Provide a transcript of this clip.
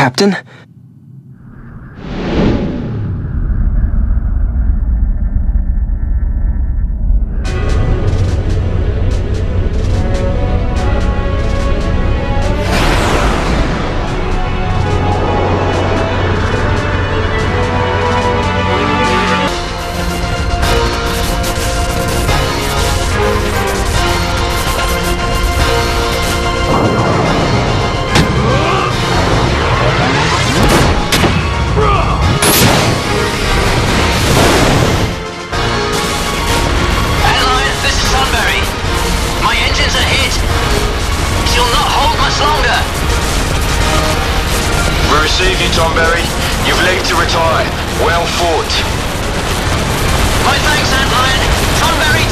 Captain? Receive you, Tonberry. You've leave to retire. Well fought. My thanks, Antlion. Tonberry